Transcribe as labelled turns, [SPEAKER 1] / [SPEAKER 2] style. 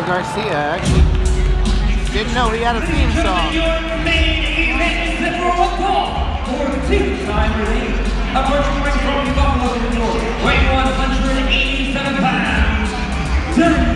[SPEAKER 1] Daniel Garcia, actually. Didn't know he had a theme song.
[SPEAKER 2] Approaching from Buffalo, New York, weighing 187 pounds,